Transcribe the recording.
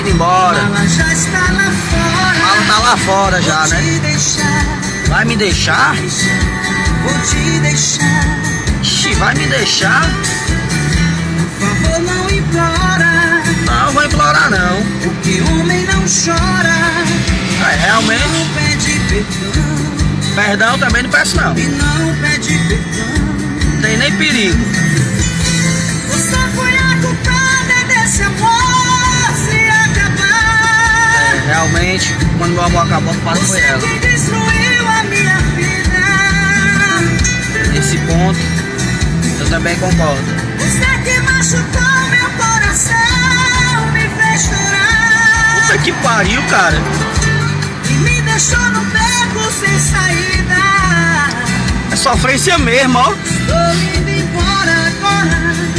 indo embora. Ela já está lá fora. Ela tá lá fora já, né? Vai me deixar? Vou te deixar. Ixi, vai me deixar? Por favor, não implora. Não, vou implorar não. Porque homem não chora. É, realmente. Não pede perdão. Perdão também não peço não. E não pede perdão. Não tem nem perigo. Você foi a culpada desse amor se acabar. É, realmente, quando meu amor acabou, o culpado foi ela. Você que destruiu a minha vida. Nesse ponto, eu também concordo. Você que machucou meu coração, me fez chorar. Puta que pariu, cara. E me deixou no beco sem saída. É sofrência mesmo, ó. Estou indo embora agora.